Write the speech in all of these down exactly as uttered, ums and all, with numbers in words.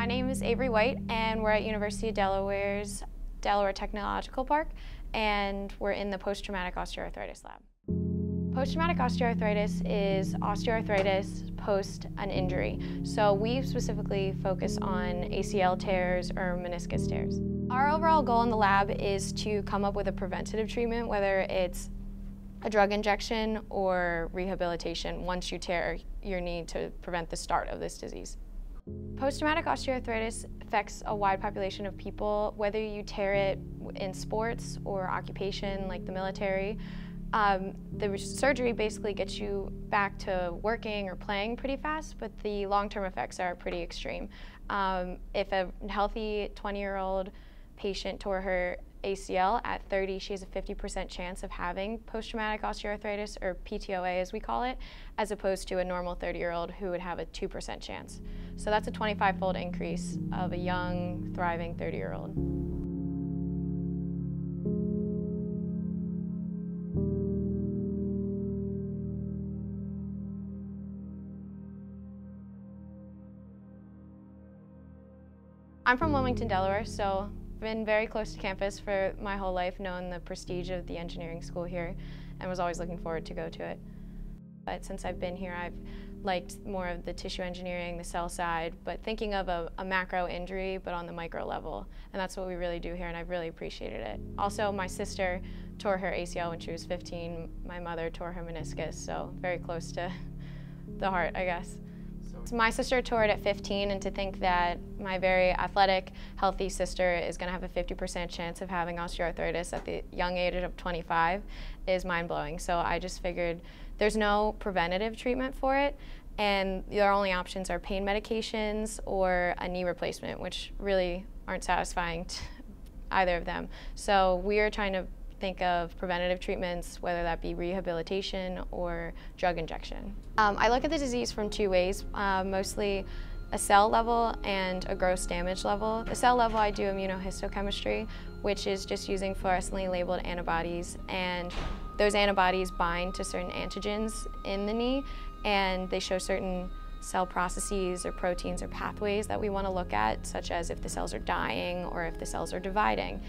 name is Avery White, and we're at University of Delaware's Delaware Technological Park, and we're in the Post Traumatic Osteoarthritis lab. Post Traumatic Osteoarthritis is osteoarthritis post an injury. So we specifically focus on A C L tears or meniscus tears. Our overall goal in the lab is to come up with a preventative treatment, whether it's a drug injection or rehabilitation once you tear your knee to prevent the start of this disease. Post-traumatic osteoarthritis affects a wide population of people, whether you tear it in sports or occupation like the military. Um, the surgery basically gets you back to working or playing pretty fast, but the long-term effects are pretty extreme. Um, if a healthy twenty-year-old patient tore her A C L at thirty, she has a fifty percent chance of having post-traumatic osteoarthritis, or P T O A as we call it, as opposed to a normal thirty-year-old who would have a two percent chance. So that's a twenty-five fold increase of a young, thriving thirty-year-old. I'm from Wilmington, Delaware, so I've been very close to campus for my whole life, known the prestige of the engineering school here, and was always looking forward to go to it. But since I've been here, I've liked more of the tissue engineering, the cell side, but thinking of a, a macro injury, but on the micro level. And that's what we really do here, and I've really appreciated it. Also, my sister tore her A C L when she was fifteen. My mother tore her meniscus, so very close to the heart, I guess. So my sister tore it at fifteen, and to think that my very athletic, healthy sister is going to have a fifty percent chance of having osteoarthritis at the young age of twenty-five is mind-blowing. So I just figured there's no preventative treatment for it, and their only options are pain medications or a knee replacement, which really aren't satisfying to either of them. So we are trying to think of preventative treatments, whether that be rehabilitation or drug injection. Um, I look at the disease from two ways, uh, mostly a cell level and a gross damage level. The cell level, I do immunohistochemistry, which is just using fluorescently labeled antibodies, and those antibodies bind to certain antigens in the knee, and they show certain cell processes or proteins or pathways that we want to look at, such as if the cells are dying or if the cells are dividing.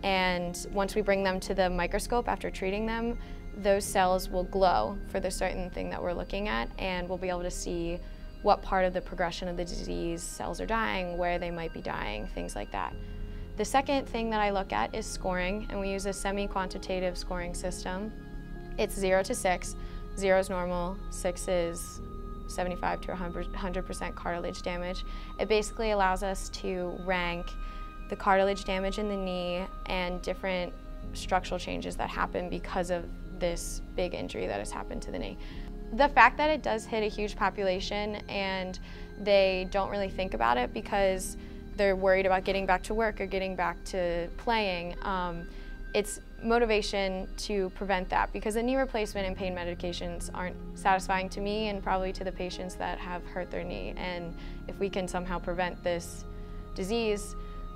And once we bring them to the microscope after treating them, those cells will glow for the certain thing that we're looking at, and we'll be able to see what part of the progression of the disease cells are dying, where they might be dying, things like that. The second thing that I look at is scoring, and we use a semi-quantitative scoring system. It's zero to six. Zero is normal, six is seventy-five to one hundred percent cartilage damage. It basically allows us to rank the cartilage damage in the knee and different structural changes that happen because of this big injury that has happened to the knee. The fact that it does hit a huge population and they don't really think about it because they're worried about getting back to work or getting back to playing, um, it's motivation to prevent that, because the knee replacement and pain medications aren't satisfying to me and probably to the patients that have hurt their knee. And if we can somehow prevent this disease,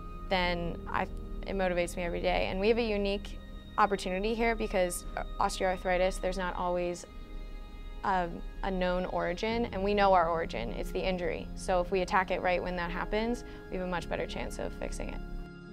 then I, it motivates me every day. And we have a unique opportunity here because osteoarthritis, there's not always a, a known origin, and we know our origin, it's the injury. So if we attack it right when that happens, we have a much better chance of fixing it.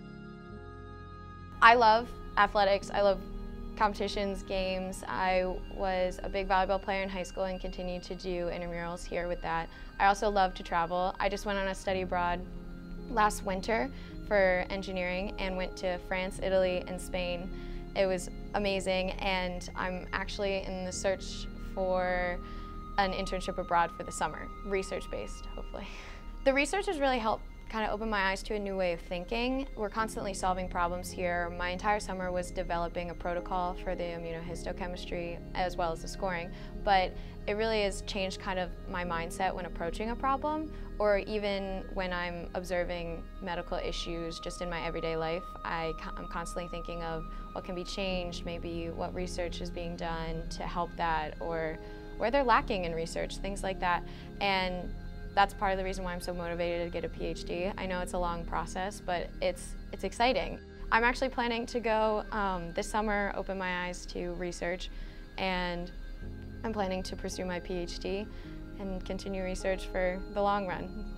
I love athletics, I love competitions, games. I was a big volleyball player in high school and continue to do intramurals here with that. I also love to travel. I just went on a study abroad last winter for engineering and went to France, Italy, and Spain. It was amazing, and I'm actually in the search for an internship abroad for the summer, research-based, hopefully. The research has really helped kind of open my eyes to a new way of thinking. We're constantly solving problems here. My entire summer was developing a protocol for the immunohistochemistry as well as the scoring, but it really has changed kind of my mindset when approaching a problem, or even when I'm observing medical issues just in my everyday life. I, I'm constantly thinking of what can be changed, maybe what research is being done to help that, or where they're lacking in research, things like that. And that's part of the reason why I'm so motivated to get a PhD. I know it's a long process, but it's, it's exciting. I'm actually planning to go um, this summer, open my eyes to research, and I'm planning to pursue my PhD and continue research for the long run.